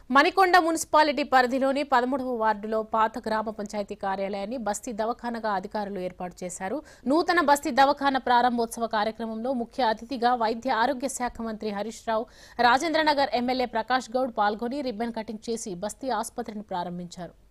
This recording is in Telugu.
మణికొండ మున్సిపాలిటీ పరిధిలోని 13వ వార్డులో పాత గ్రామ పంచాయతీ కార్యాలయాన్ని బస్తీ దవాఖానగా అధికారులు ఏర్పాటు చేశారు. నూతన బస్తీ దవాఖాన ప్రారంభోత్సవ కార్యక్రమంలో ముఖ్య అతిథిగా వైద్య ఆరోగ్య శాఖ మంత్రి హరీష్ రావు, రాజేంద్రనగర్ ఎమ్మెల్యే ప్రకాష్ గౌడ్ పాల్గొని రిబ్బన్ కటింగ్ చేసి బస్తీ ఆసుపత్రిని ప్రారంభించారు.